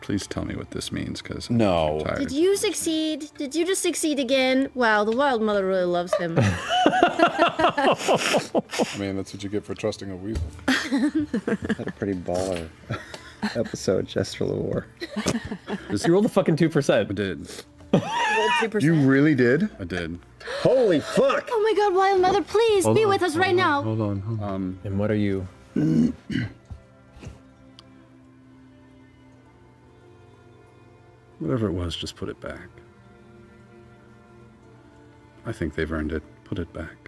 Please tell me what this means, because no. I'm tired. Did you succeed? Did you just succeed again? Wow, the Wild Mother really loves him. I mean, that's what you get for trusting a weasel. Had a pretty baller episode, Jester Lore. Just you rolled the fucking 2%. I did. Rolled 2%. You really did? I did. Holy fuck! Oh my God, Wild Mother, please Hold be on, with us hold right on, now. Hold on. And what are you? Whatever it was, just put it back. I think they've earned it. Put it back.